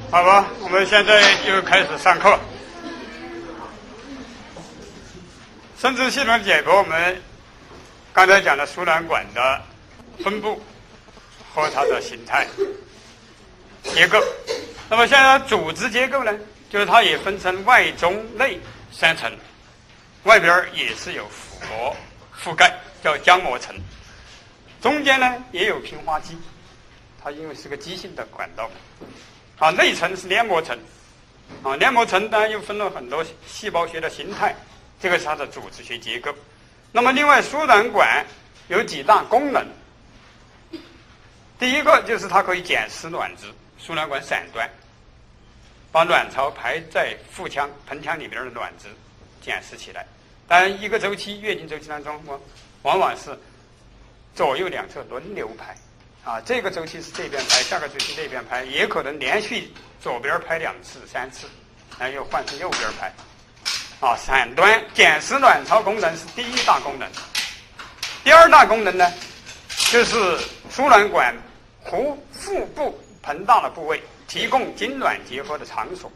好吧，我们现在又开始上课。生殖系统解剖，我们刚才讲了输卵管的分布和它的形态、结构。那么现在组织结构呢，就是它也分成外、中、内三层，外边也是有腹膜覆盖，叫浆膜层。中间呢也有平滑肌，它因为是个畸形的管道。内层是黏膜层，黏膜层当然又分了很多细胞学的形态，这个是它的组织学结构。那么另外输卵管有几大功能，第一个就是它可以捡拾卵子，输卵管闪断，把卵巢排在腹腔、盆腔里边的卵子捡拾起来。当然一个周期月经周期当中，往往是左右两侧轮流排。这个周期是这边拍，下个周期那边拍，也可能连续左边拍2次、3次，然后又换成右边拍。闪端捡拾卵巢功能是第一大功能。第二大功能呢，就是输卵管腹部盆大的部位，提供精卵结合的场所。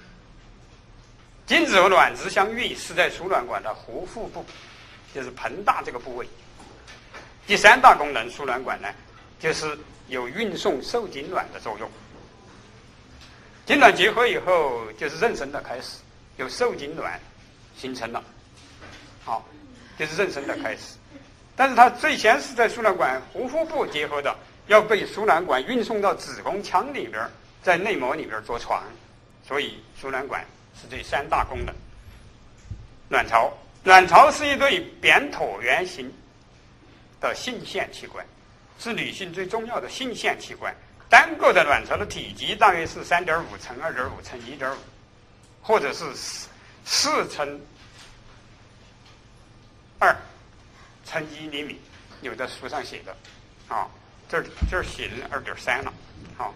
精子和卵子相遇是在输卵管的腹部，就是盆大这个部位。第三大功能，输卵管呢，就是有运送受精卵的作用。精卵结合以后，就是妊娠的开始，有受精卵形成了，就是妊娠的开始。但是它最先是在输卵管腹部结合的，要被输卵管运送到子宫腔里边，在内膜里边着床，所以输卵管是这3大功能。卵巢是一对扁椭圆形的性腺器官，是女性最重要的性腺器官。单个的卵巢的体积大约是3.5乘2.5乘1.5，或者是4乘2乘1厘米，有的书上写的，这儿写了2.3了，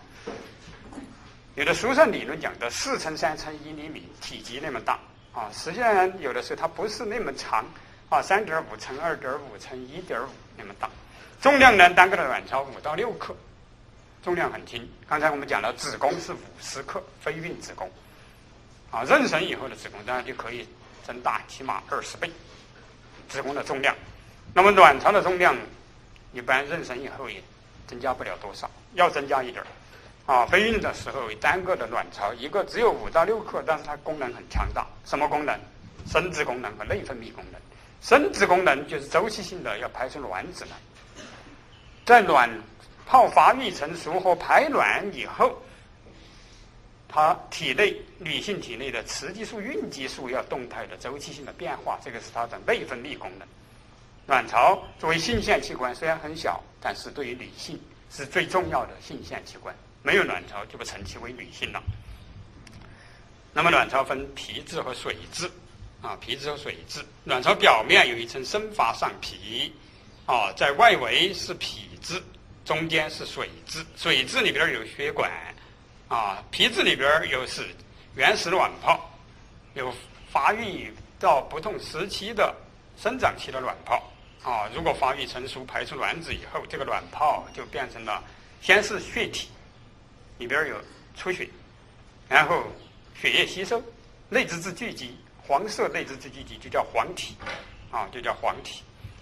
有的书上理论讲的4乘3乘1厘米，体积那么大，实际上有的时候它不是那么长，3.5乘2.5乘1.5那么大。重量呢，单个的卵巢5到6克，重量很轻。刚才我们讲了，子宫是50克，非孕子宫。妊娠以后的子宫当然就可以增大，起码20倍子宫的重量。那么卵巢的重量，一般妊娠以后也增加不了多少，要增加一点。非孕的时候，单个的卵巢一个只有5到6克，但是它功能很强大。什么功能？生殖功能和内分泌功能。生殖功能就是周期性的要排出卵子来。在卵泡发育成熟和排卵以后，它女性体内的雌激素、孕激素要动态的周期性的变化，这个是它的内分泌功能。卵巢作为性腺器官虽然很小，但是对于女性是最重要的性腺器官，没有卵巢就不称其为女性了。那么卵巢分皮质和水质，皮质和水质。卵巢表面有一层生发上皮，在外围是皮质，中间是水质。水质里边有血管，皮质里边有是原始卵泡，有发育到不同时期的生长期的卵泡。如果发育成熟，排出卵子以后，这个卵泡就变成了先是血体，里边有出血，然后血液吸收，内脂质聚集，黄色内脂质聚集就叫黄体，就叫黄体。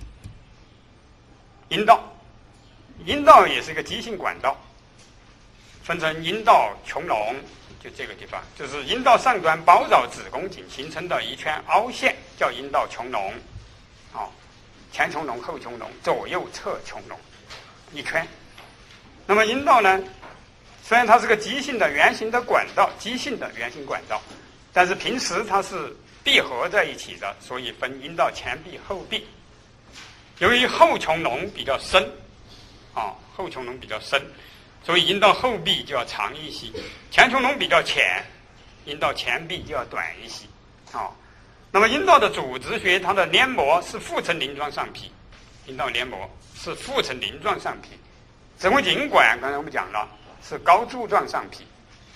阴道也是一个畸形管道，分成阴道穹隆，就这个地方，就是阴道上端包绕子宫颈形成的一圈凹陷，叫阴道穹隆，前穹隆、后穹隆、左右侧穹隆，一圈。那么阴道呢，虽然它是个畸形的圆形的管道，畸形的圆形管道，但是平时它是闭合在一起的，所以分阴道前壁、后壁。由于后穹隆比较深，后穹隆比较深，所以阴道后壁就要长一些；前穹隆比较浅，阴道前壁就要短一些。那么阴道的组织学，它的黏膜是腹层鳞状上皮，阴道黏膜是腹层鳞状上皮。子宫颈管刚才我们讲了是高柱状上皮，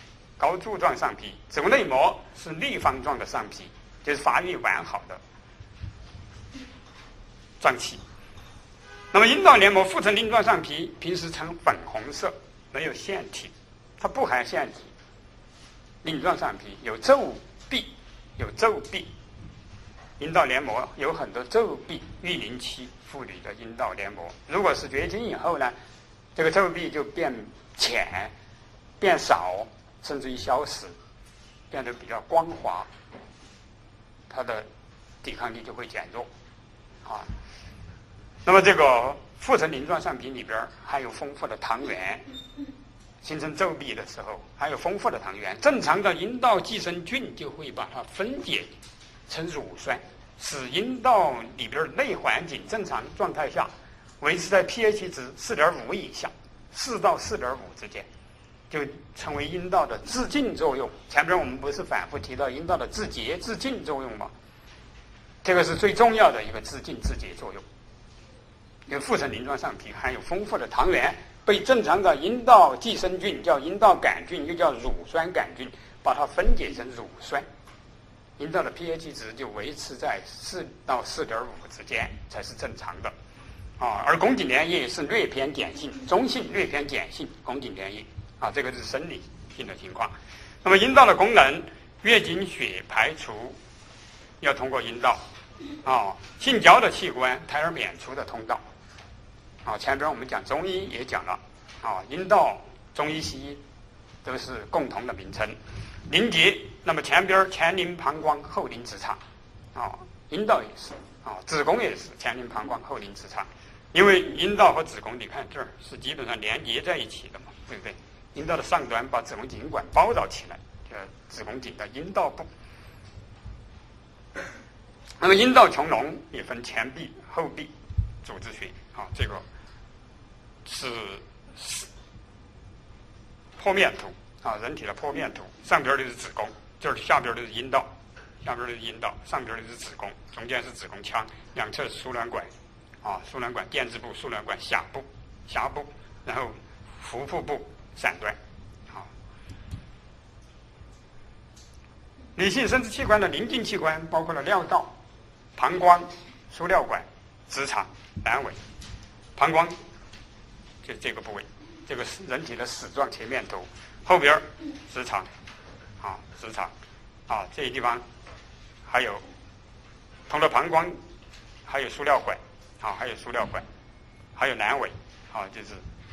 子宫内膜是立方状的上皮，就是发育完好的脏器。那么阴道黏膜腹层鳞状上皮平时呈粉红色，没有腺体，它不含腺体， 鳞状上皮有皱壁，有皱壁。阴道黏膜有很多皱壁，育龄期妇女的阴道黏膜，如果是绝经以后呢，这个皱壁就变浅、变少，甚至于消失，变得比较光滑，它的抵抗力就会减弱，啊。那么这个腹层鳞状上皮里边还有丰富的糖原，形成皱壁的时候还有丰富的糖原，正常的阴道寄生菌就会把它分解成乳酸，使阴道里边内环境正常状态下维持在 pH 值 4.5 以下，4到 4.5之间，就成为阴道的自净作用。前边我们不是反复提到阴道的自洁、自净作用吗？这个是最重要的一个自净自洁作用。因为腹层鳞状上皮含有丰富的糖原，被正常的阴道寄生菌叫阴道杆菌，又叫乳酸杆菌，把它分解成乳酸。阴道的 pH 值就维持在4到 4.5 之间才是正常的，而宫颈粘液是略偏碱性，中性略偏碱性宫颈粘液，这个是生理性的情况。那么阴道的功能，月经血排除要通过阴道，性交的器官胎儿娩出的通道，前边我们讲中医也讲了，阴道中医西医都是共同的名称。凝结，那么前边前淋膀胱后淋直肠，阴道也是，子宫也是前淋膀胱后淋直肠，因为阴道和子宫你看这儿是基本上连接在一起的嘛，对不对？阴道的上端把子宫颈管包绕起来，子宫颈的阴道部。那么阴道穹窿也分前壁、后壁组织学，这个是剖面图。人体的剖面图，上边就是子宫，就是下边就是阴道，下边就是阴道，上边就是子宫，中间是子宫腔，两侧是输卵管，输卵管垫支部、输卵管下部、然后腹部部闪端，女性生殖器官的邻近器官包括了尿道、膀胱、输尿管、直肠、阑尾。膀胱就这个部位，这个是人体的矢状切面图。后边直肠，直肠，这些地方还有除了膀胱，还有输尿管，还有输尿管，还有阑尾，就是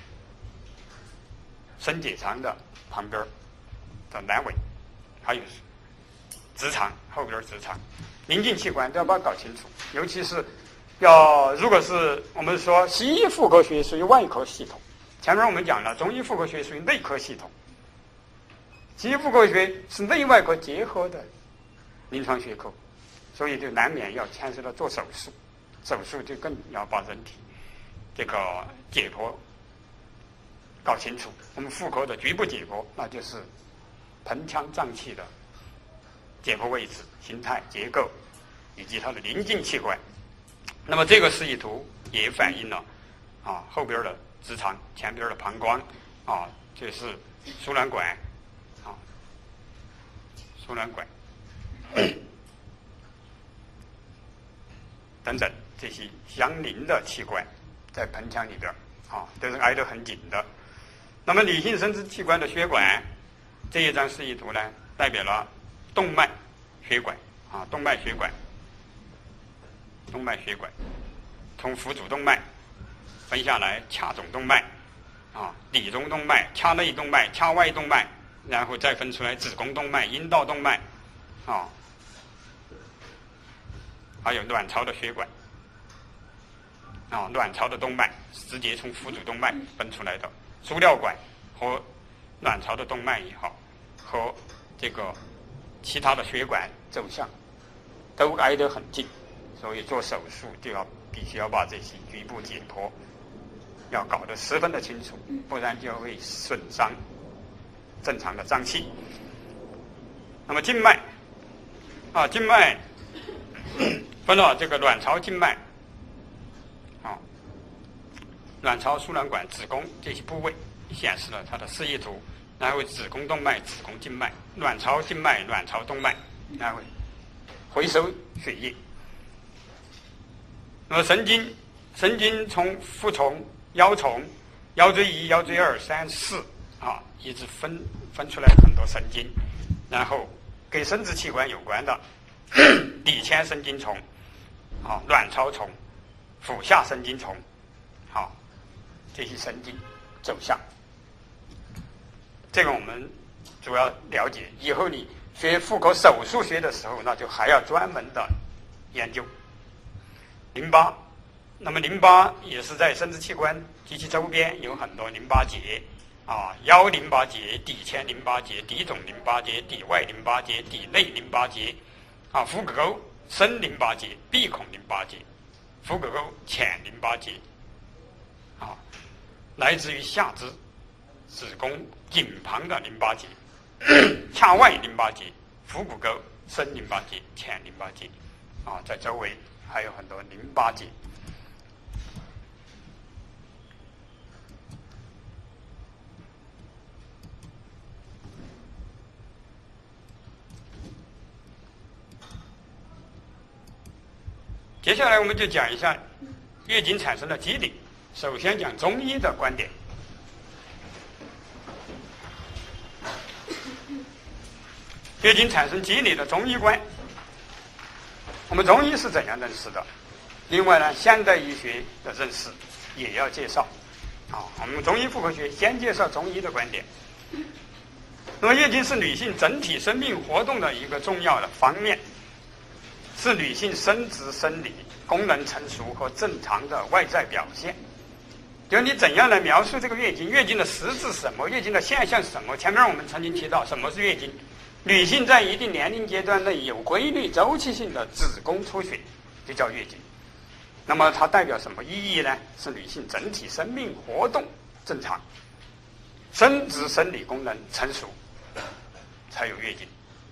升解肠的旁边的阑尾，还有直肠，后边直肠，邻近器官都要把它搞清楚，尤其是如果是我们说西医妇科学属于外科系统，前面我们讲了中医妇科学属于内科系统。西医妇科学是内外科结合的临床学科，所以就难免要牵涉到做手术，手术就更要把人体这个解剖搞清楚。我们妇科的局部解剖，那就是盆腔脏器的解剖位置、形态、结构以及它的邻近器官。那么这个示意图也反映了后边的直肠，前边的膀胱，这是输卵管。输卵管等等这些相邻的器官在盆腔里边都是挨得很紧的。那么女性生殖器官的血管，这一张示意图呢，代表了动脉血管动脉血管从腹主动脉分下来，髂总动脉里中动脉、髂内动脉、髂外动脉，然后再分出来子宫动脉、阴道动脉，还有卵巢的血管，卵巢的动脉直接从腹主动脉分出来的，输尿管和卵巢的动脉也好，和这个其他的血管走向都挨得很近，所以做手术就必须要把这些局部解剖要搞得十分的清楚，不然就会损伤正常的脏器。那么静脉静脉分了这个卵巢静脉卵巢、输卵管、子宫这些部位显示了它的示意图，然后子宫动脉、子宫静脉、卵巢静脉、卵巢动脉，然后回收血液。那么神经从腹虫、腰虫、腰椎1、腰椎2、3、4一直分出来很多神经， 然后跟生殖器官有关的底腔神经丛、卵巢丛、腹下神经丛，这些神经走向。这个我们主要了解，以后你学妇科手术学的时候，那就还要专门的研究。淋巴，那么淋巴也是在生殖器官及其周边有很多淋巴结腰淋巴结、底腔淋巴结、底种淋巴结、底外淋巴结、底内淋巴结腹股沟深淋巴结、闭孔淋巴结、腹股沟浅淋巴结来自于下肢子宫颈旁的淋巴结、髂外淋巴结、腹股沟深淋巴结、浅淋巴结在周围还有很多淋巴结。接下来我们就讲一下月经产生的机理。首先讲中医的观点。月经产生机理的中医观，我们中医是怎样认识的？另外呢，现代医学的认识也要介绍。我们中医妇科学先介绍中医的观点。那么月经是女性整体生命活动的一个重要的方面，是女性生殖生理功能成熟和正常的外在表现。就是你怎样来描述这个月经？月经的实质是什么？月经的现象是什么？前面我们曾经提到什么是月经。女性在一定年龄阶段内有规律周期性的子宫出血，就叫月经。那么它代表什么意义呢？是女性整体生命活动正常，生殖生理功能成熟，才有月经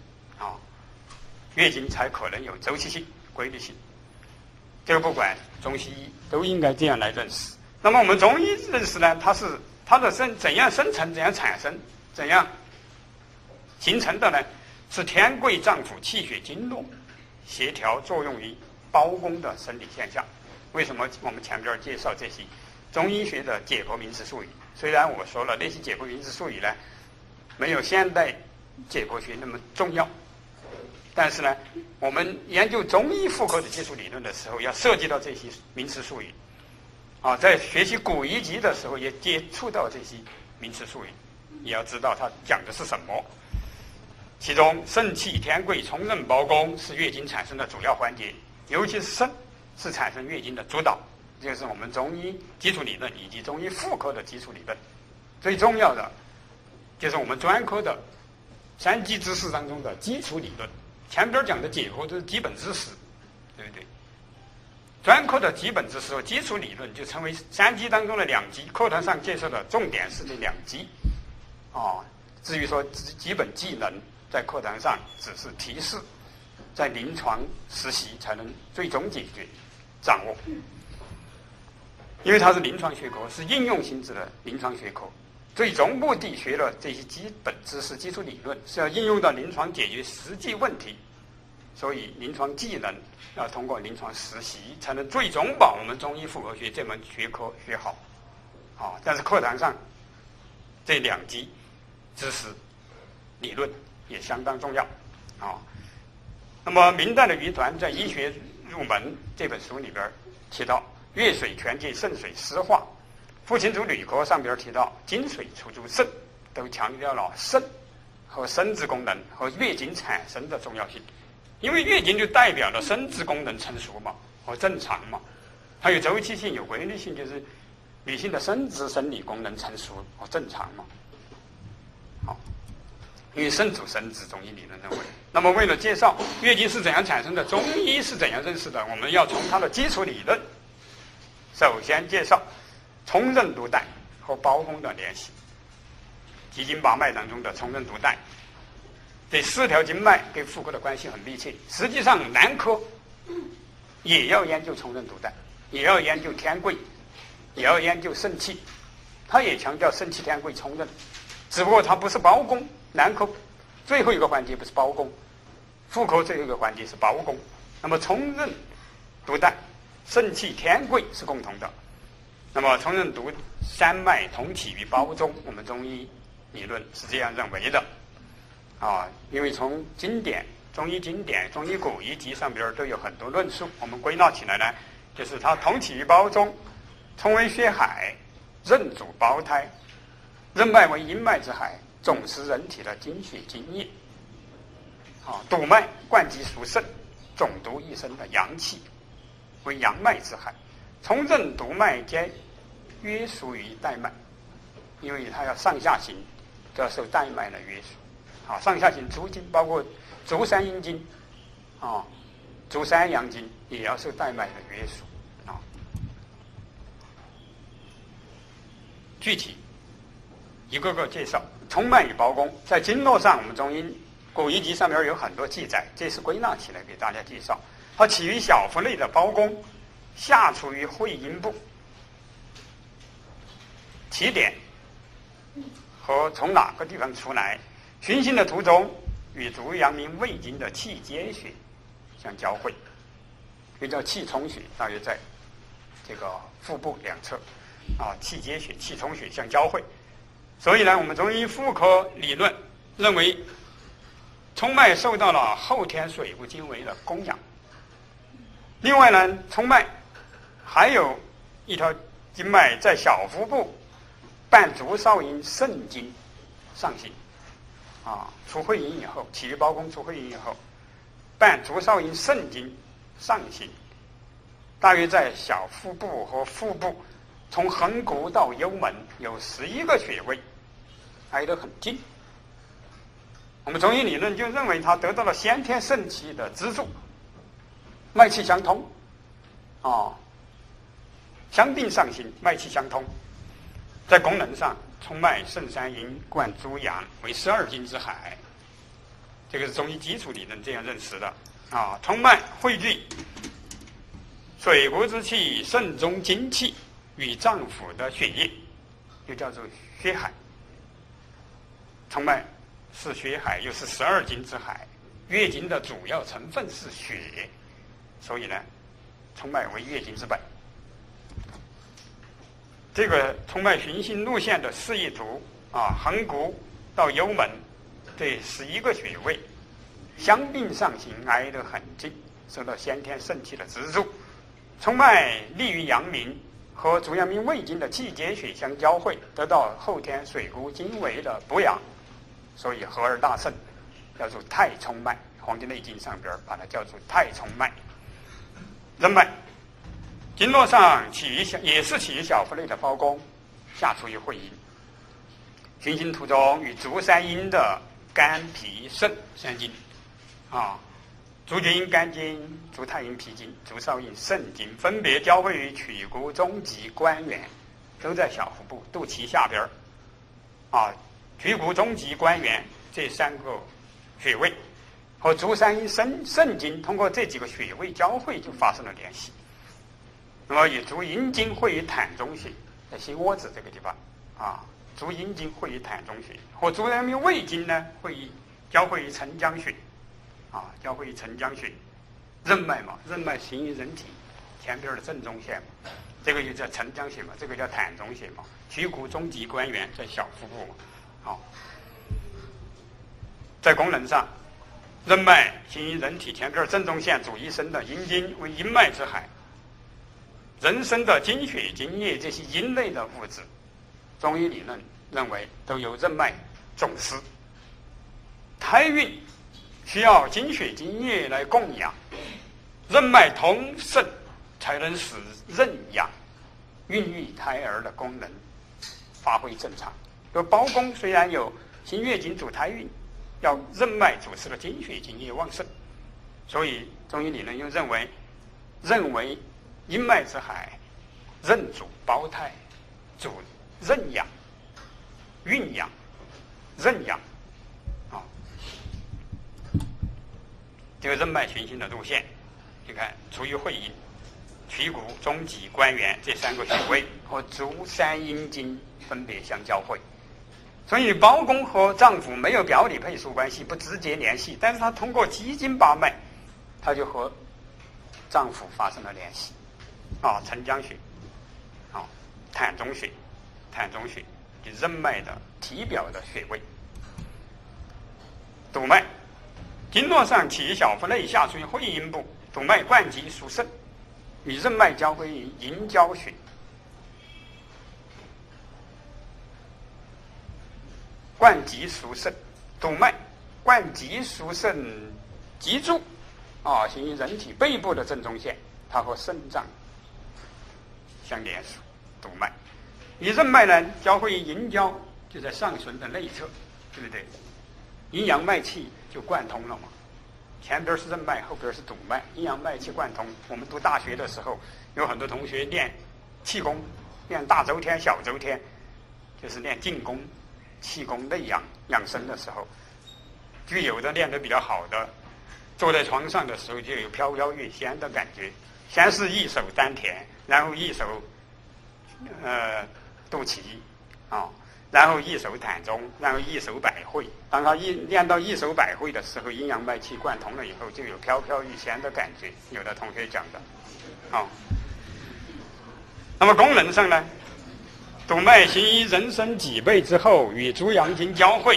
月经才可能有周期性、规律性。这个不管中西医都应该这样来认识。那么我们中医认识呢，它的怎样生成、怎样产生、怎样形成的呢？是天贵脏腑气血经络协调作用于包宫的生理现象。为什么我们前边介绍这些中医学的解剖名词术语？虽然我说了那些解剖名词术语呢，没有现代解剖学那么重要，但是呢，我们研究中医妇科的基础理论的时候，要涉及到这些名词术语在学习古医籍的时候也接触到这些名词术语，也要知道它讲的是什么。其中肾气天贵充任包宫是月经产生的主要环节，尤其是肾是产生月经的主导，这就是我们中医基础理论以及中医妇科的基础理论。最重要的就是我们专科的三基知识当中的基础理论，前边讲的解剖都是基本知识，对不对？专科的基本知识和基础理论就成为三基当中的两基，课堂上介绍的重点是这两基至于说基本技能在课堂上只是提示，在临床实习才能最终解决掌握。因为它是临床学科，是应用性质的临床学科，最终目的学了这些基本知识、基础理论，是要应用到临床解决实际问题。所以临床技能要通过临床实习，才能最终把我们中医妇科学这门学科学好。但是课堂上这两基知识理论也相当重要那么明代的余团在《医学入门》这本书里边提到，月水全借肾水湿化，父亲组旅科上边提到金水出诸肾，都强调了肾和生殖功能和月经产生的重要性。因为月经就代表了生殖功能成熟嘛和正常嘛，它有周期性、有规律性，就是女性的生殖生理功能成熟和正常嘛。因为肾主生殖，中医理论认为。那么为了介绍月经是怎样产生的，中医是怎样认识的，我们要从它的基础理论首先介绍冲任督带和包宫的联系。奇经八脉当中的冲任督带，这四条经脉跟妇科的关系很密切。实际上男科也要研究冲任督带，也要研究天贵，也要研究肾气，他也强调肾气天贵冲任，只不过它不是包宫。男科最后一个环节不是包宫，妇科最后一个环节是包宫。那么冲任督带、肾气天贵是共同的。那么冲任督三脉同起于包中，我们中医理论是这样认为的。 因为从经典、中医经典、中医古医籍上边都有很多论述，我们归纳起来呢，就是它同起于胞中，冲为血海，任主胞胎，任脉为阴脉之海，总是人体的精血津液。督脉贯及属肾，总督一身的阳气，为阳脉之海。从任督脉皆约束于带脉，因为它要上下行，都要受带脉的约束。上下行足经包括足三阴经，足三阳经也要受带脉的约束。具体一个个介绍。冲脉与胞宫，在经络上，我们中医古医籍上面有很多记载，这是归纳起来给大家介绍。它起于小腹内的胞宫，下出于会阴部，起点和从哪个地方出来，循行的途中与足阳明胃经的气结穴相交汇，又叫气冲穴，大约在这个腹部两侧气结穴、气冲穴相交汇。所以呢，我们中医妇科理论认为，冲脉受到了后天水谷精微的供养。另外呢，冲脉还有一条经脉在小腹部伴足少阴肾经上行，出会阴以后，起于胞宫出会阴以后，伴足少阴肾经上行，大约在小腹部和腹部，从横骨到幽门有11个穴位，挨得很近。我们中医理论就认为它得到了先天肾气的资助，脉气相通，相并上行，脉气相通。在功能上，冲脉肾三阴贯诸阳，为12经之海。这个是中医基础理论这样认识的。冲脉汇聚水谷之气、肾中精气与脏腑的血液，又叫做血海。冲脉是血海，又是12经之海。月经的主要成分是血，所以呢，冲脉为月经之本。这个冲脉循行路线的示意图横骨到幽门这11个穴位相并上行，挨得很近，受到先天肾气的资助。冲脉利于阳明，和足阳明胃经的气结穴相交汇，得到后天水谷精微的补养，所以和而大盛，叫做太冲脉。《黄帝内经》上边把它叫做太冲脉。任脉经络上也是起于小腹内的胞宫，下出于会阴，循行途中与足三阴的肝脾肾三经足厥阴肝经、足太阴脾经、足少阴肾经分别交汇于曲骨中极关元，都在小腹部肚脐下边曲骨中极关元这3个穴位和足三阴肾经通过这几个穴位交汇，就发生了联系。那么与足阴经汇于膻中穴，在心窝子这个地方足阴经汇于膻中穴，和足阳明胃经呢交汇于承浆穴交汇于承浆穴。任脉嘛，任脉行于人体前边的正中线嘛，这个就叫承浆穴嘛，这个叫膻中穴嘛。曲骨中极关元在小腹部嘛在功能上，任脉行于人体前边正中线主一身的阴经，为阴脉之海。人身的精血精液这些阴类的物质，中医理论认为都由任脉总司。胎孕需要精血精液来供养，任脉通肾才能使任养孕育胎儿的功能发挥正常。而胞宫虽然有行月经主胎孕，要任脉主持的精血精液旺盛，所以中医理论又认为阴脉之海，任主胞胎，主任养、孕养、任养这个任脉循行的路线，你看出于会阴、曲骨中极关元这3个穴位和足三阴经分别相交汇。所以胞宫和脏腑没有表里配属关系，不直接联系，但是它通过奇经八脉，它就和脏腑发生了联系承浆穴膻中穴任脉的体表的穴位。 督脉，经络上体小腹内下属于会阴部，督脉贯脊属肾，与任脉交汇于阴交穴。贯脊属肾，督脉贯脊属肾，脊柱行于人体背部的正中线，它和肾脏相连属，督脉。与任脉呢交汇于阴交，就在上唇的内侧，对不对？阴阳脉气就贯通了嘛。前边是任脉，后边是督脉，阴阳脉气贯通。我们读大学的时候，有很多同学练气功，练大周天、小周天，就是练静功、气功、内养养生的时候，就有的练得比较好的，坐在床上的时候就有飘飘欲仙的感觉。先是一手丹田，然后一手肚脐然后一手膻中，然后一手百会。当他练到一手百会的时候，阴阳脉气贯通了以后，就有飘飘欲仙的感觉。有的同学讲的，那么功能上呢，督脉行于人身脊背之后，与足阳经交汇，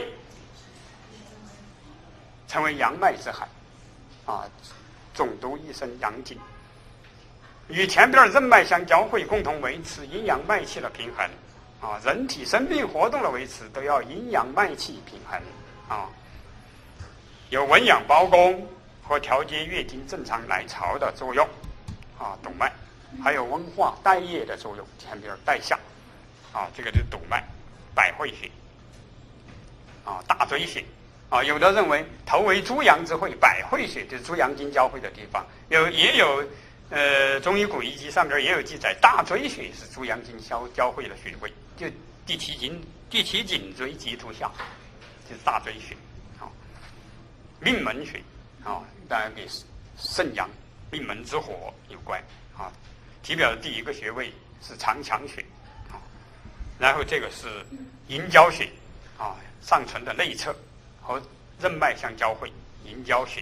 成为阳脉之海，总督一身阳经，与前边任脉相交汇，共同维持阴阳脉气的平衡。人体生命活动的维持都要阴阳脉气平衡有温养包公和调节月经正常来潮的作用督脉，还有温化带液的作用，前边带下这个就是督脉。百会穴大椎穴有的认为头为诸阳之会，百会穴就是诸阳经交汇的地方，也有中医古医籍上边也有记载，大椎穴是诸阳经交汇的穴位，就第七颈椎棘突下就是大椎穴命门穴当然跟肾阳命门之火有关体表的第一个穴位是长强穴然后这个是阴交穴上唇的内侧和任脉相交汇，阴交穴。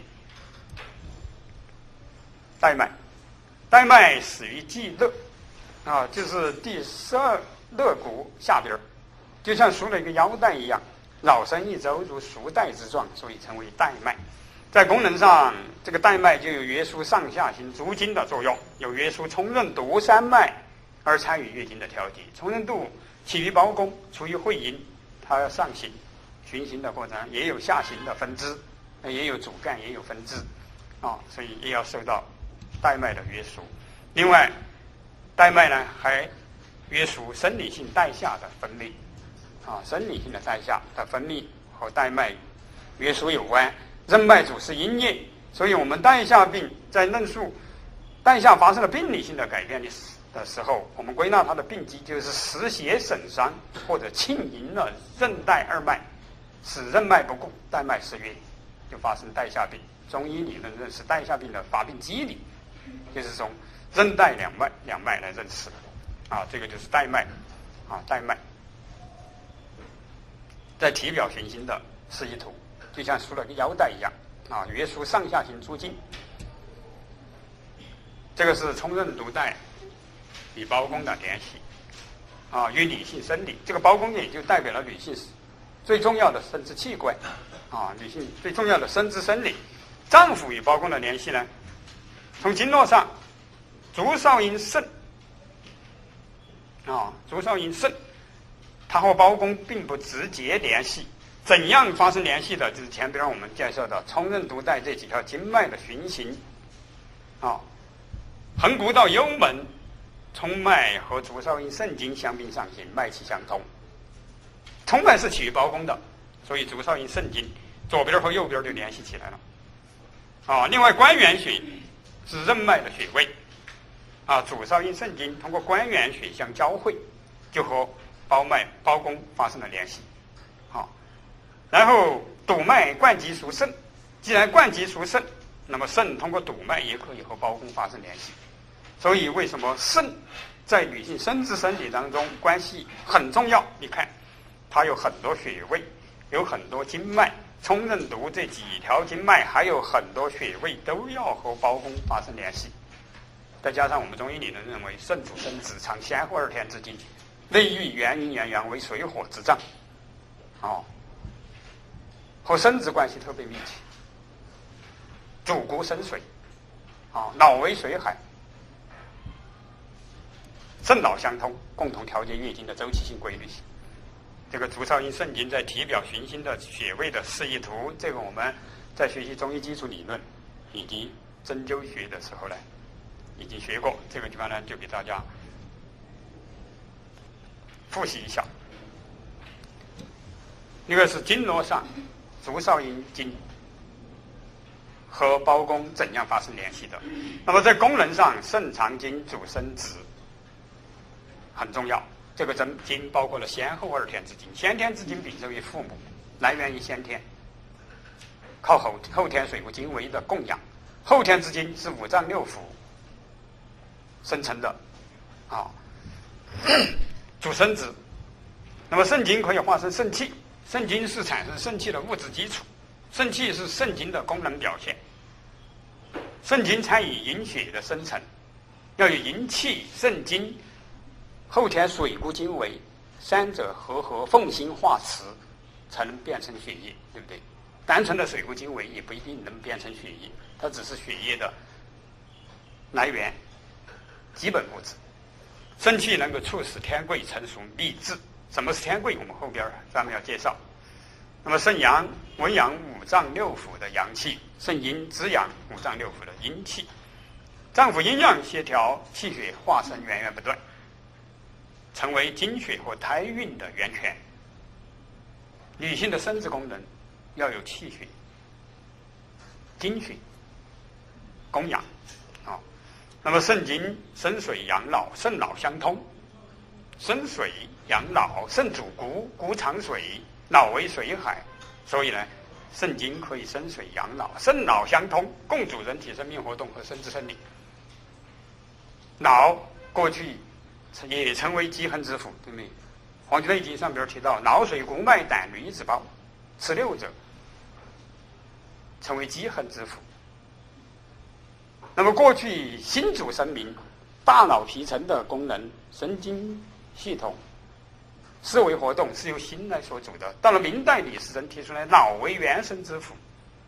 带脉始于际肋就是第12肋骨下边，就像束了一个腰带一样，绕身一周如束带之状，所以称为带脉。在功能上，这个带脉就有约束上下行足经的作用，有约束冲任督三脉而参与月经的调节。冲任督起于包公，处于会阴，它要上行循行的过程，也有下行的分支，也有主干，也有分支所以也要受到带脉的约束。另外带脉呢还约束生理性带下的分泌生理性的带下的分泌和带脉约束有关。任脉主是阴液，所以我们带下病在论述带下发生了病理性的改变的时候，我们归纳它的病机就是实血损伤或者浸淫了任带二脉，使任脉不固，带脉失约，就发生带下病。中医理论认识带下病的发病机理，就是从任带两脉来认识这个就是带脉带脉。在体表循行的示意图，就像束了个腰带一样约束上下行诸经。这个是冲任督带与包公的联系与女性生理，这个包公也就代表了女性最重要的生殖器官女性最重要的生殖生理。脏腑与包公的联系呢，从经络上，足少阴肾足少阴肾，它和包公并不直接联系。怎样发生联系的？就是前边我们介绍的冲任督带这几条经脉的循行横膈到幽门，冲脉和足少阴肾经相并上行，脉气相通。冲脉是起于包公的，所以足少阴肾经左边和右边就联系起来了另外关元穴是任脉的穴位足少阴肾经通过关元穴相交汇，就和包公发生了联系然后督脉贯脊属肾，既然贯脊属肾，那么肾通过督脉也可以和包公发生联系。所以为什么肾在女性生殖生理当中关系很重要？你看它有很多穴位，有很多经脉，冲任督这几条经脉还有很多穴位都要和包公发生联系。再加上我们中医理论认为肾主生殖，藏先后2天之精，内郁元阴元阳为水火之脏和生殖关系特别密切，主骨生水，脑为水海，肾脑相通，共同调节月经的周期性规律性。这个足少阴肾经在体表循行的穴位的示意图，这个我们在学习中医基础理论以及针灸学的时候呢，已经学过。这个地方呢，就给大家复习一下。一个是经络上足少阴经和包公怎样发生联系的。那么在功能上，肾藏精主生殖很重要。这个经包括了先后二天之经，先天之经禀受于父母，来源于先天，靠后天水谷精微的供养。后天之经是五脏六腑生成的，主生殖。那么肾经可以化生肾气，肾经是产生肾气的物质基础，肾气是肾经的功能表现。肾经参与营血的生成，要有营气、肾经、后天水谷精微三者合奉心化磁，才能变成血液，对不对？单纯的水谷精微也不一定能变成血液，它只是血液的来源，基本物质。肾气能够促使天贵成熟立志。什么是天贵？我们后边咱们要介绍。那么肾阳温养五脏六腑的阳气，肾阴滋养五脏六腑的阴气，脏腑阴阳协调，气血化生源源不断，成为经血或胎孕的源泉。女性的生殖功能要有气血、经血供养那么肾经生水养脑，肾脑相通，生水养脑，肾主骨，骨藏水，脑为水海，所以呢，肾经可以生水养脑，肾脑相通，共主人体生命活动和生殖生理。脑过去也成为积恒之府，对不对？《黄帝内经》上边提到，脑水骨脉胆驴子胞，此六者成为积恒之府。那么过去心主神明，大脑皮层的功能、神经系统、思维活动是由心来所主的。到了明代，李时珍提出来，脑为元神之府。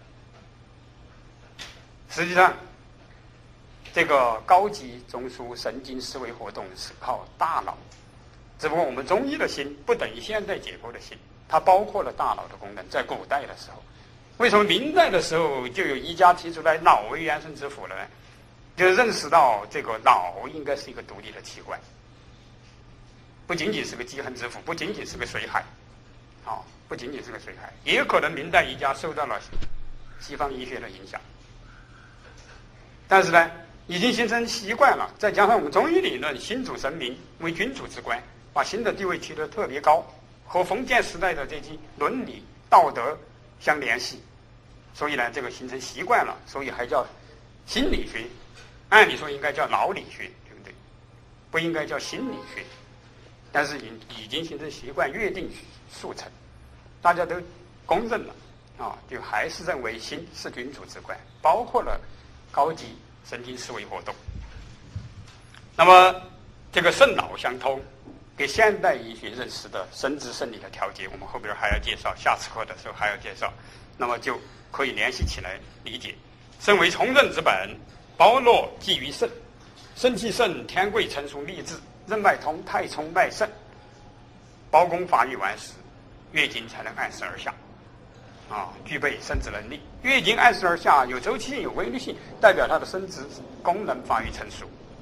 实际上，这个高级中枢神经思维活动是靠大脑，只不过我们中医的心不等于现代解剖的心，它包括了大脑的功能。在古代的时候，为什么明代的时候就有医家提出来脑为元神之府了呢？就认识到这个脑应该是一个独立的器官，不仅仅是个积恒之府，不仅仅是个水海，不仅仅是个水海，也有可能明代医家受到了西方医学的影响，但是呢，已经形成习惯了。再加上我们中医理论，心主神明为君主之官，把心的地位提得特别高，和封建时代的这些伦理道德相联系，所以呢，这个形成习惯了，所以还叫心理学。按理说应该叫脑理学，对不对？不应该叫心理学。但是已经形成习惯，约定俗成，大家都公认了就还是认为心是君主之官，包括了高级神经思维活动。那么这个肾脑相通，给现代医学认识的生殖生理的调节，我们后边还要介绍，下次课的时候还要介绍，那么就可以联系起来理解。肾为从任之本，包络寄于肾，肾气盛，天贵成熟立志，任脉通，太冲脉盛，包公发育完时，月经才能按时而下，具备生殖能力。月经按时而下，有周期性、有规律性，代表它的生殖功能发育成熟，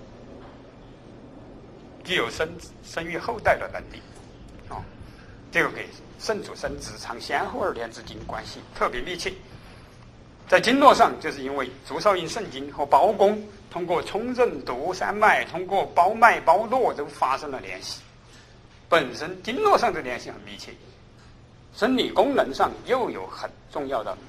具有生育后代的能力。这个给肾主生殖藏先后二天之经关系特别密切。在经络上，就是因为足少阴肾经和包公通过冲任督三脉，通过包脉包络都发生了联系，本身经络上的联系很密切，生理功能上又有很重要的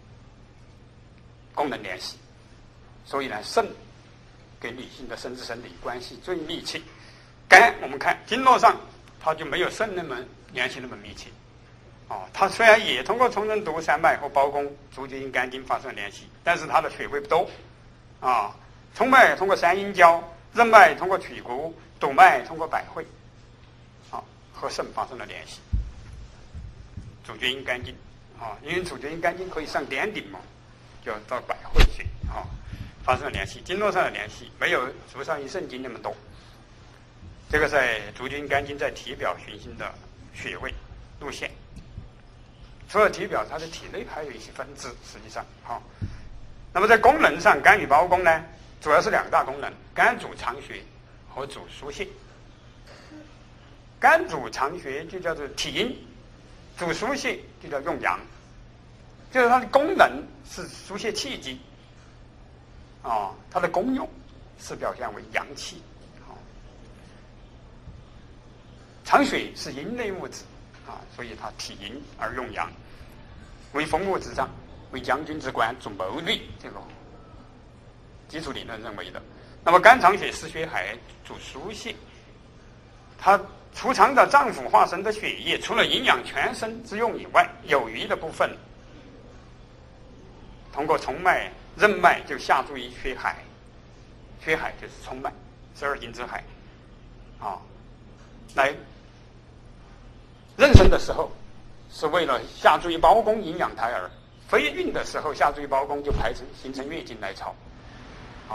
功能联系，所以呢，肾跟女性的生殖生理关系最密切。肝我们看经络上，它就没有肾那么联系那么密切。它虽然也通过冲任督三脉和包公足厥阴肝经发生联系，但是它的穴位不多。冲脉通过三阴交，任脉通过曲骨，督脉通过百会，和肾发生了联系。足厥阴肝经啊，因为足厥阴肝经可以上颠顶嘛，就到百会去啊，发生了联系，经络上的联系没有足少阴肾经那么多。这个在足厥阴肝经在体表循行的穴位路线。除了体表，它的体内还有一些分支，实际上好。那么在功能上，肝与胞宫呢，主要是两大功能：肝主藏血和主疏泄。肝主藏血就叫做体阴，主疏泄就叫用阳，就是它的功能是疏泄气机，啊，它的功用是表现为阳气，啊，藏血是阴类物质，啊，所以它体阴而用阳，为风物之丈，为将军之官，主谋略，这个基础理论认为的。那么肝藏血湿血海主疏泄，它储藏的脏腑化生的血液，除了营养全身之用以外，有余的部分通过冲脉、任脉就下注于血海，血海就是冲脉，12经之海，啊，来妊娠的时候是为了下注于胞宫营养胎儿，非孕的时候下注于胞宫就形成月经来潮，啊，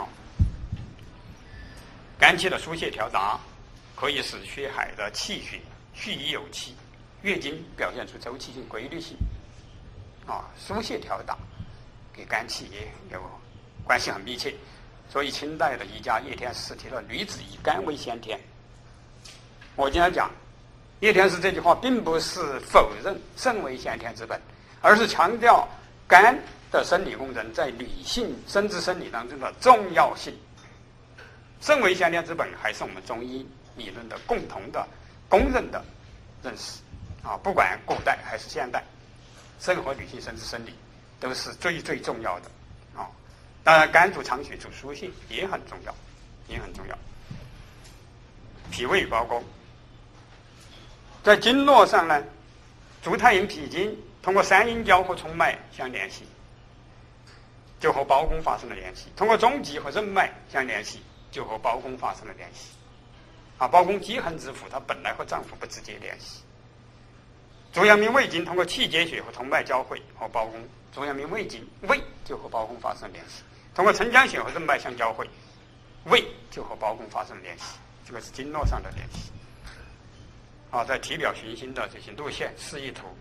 肝气的疏泄调达。可以使血海的气血蓄以有气，月经表现出周期性、规律性，啊，疏泄调达，跟肝气也有关系很密切。所以清代的医家叶天士提了“女子以肝为先天”。我经常讲，叶天士这句话并不是否认肾为先天之本，而是强调肝的生理功能在女性生殖生理当中的重要性。肾为先天之本，还是我们中医理论的共同的公认的认识啊，不管古代还是现代，肾和女性生殖生理都是最重要的啊。当然，肝主藏血主疏泄也很重要，也很重要。脾胃与胞宫，在经络上呢，足太阴脾经通过三阴交和冲脉相联系，就和胞宫发生了联系；通过中极和任脉相联系，就和胞宫发生了联系。啊，胞宫积横之府，它本来和脏腑不直接联系。足阳明胃经通过气结血和冲脉交汇和胞宫，足阳明胃经胃就和胞宫发生联系；通过承浆血和任脉相交汇，胃就和胞宫发生联系。这个是经络上的联系。啊，在体表循行的这些路线示意图。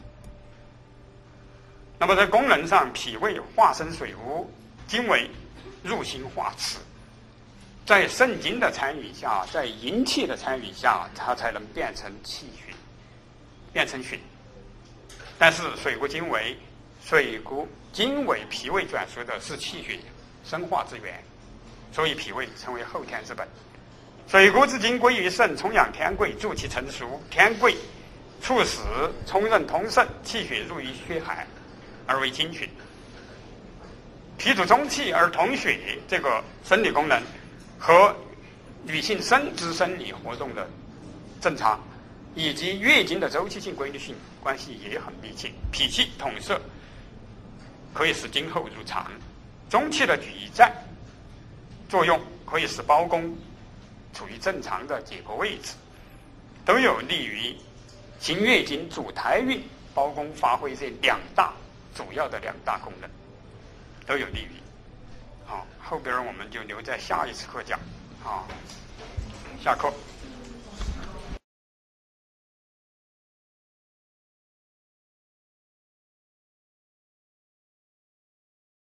那么在功能上，脾胃化生水污，经为入心化齿。在肾经的参与下，在阴气的参与下，它才能变成气血，变成血。但是水谷精微脾胃转输的是气血生化之源，所以脾胃成为后天之本。水谷之精归于肾，充养天贵，助其成熟。天贵促使充任通肾，气血入于血海，而为精血。脾主中气而通血，这个生理功能和女性生殖生理活动的正常，以及月经的周期性、规律性关系也很密切。脾气统摄，可以使经后入常；中气的举在作用，可以使胞宫处于正常的解剖位置，都有利于行月经、主胎孕、胞宫发挥这主要的两大功能，都有利于。好，后边我们就留在下一次课讲。好，下课。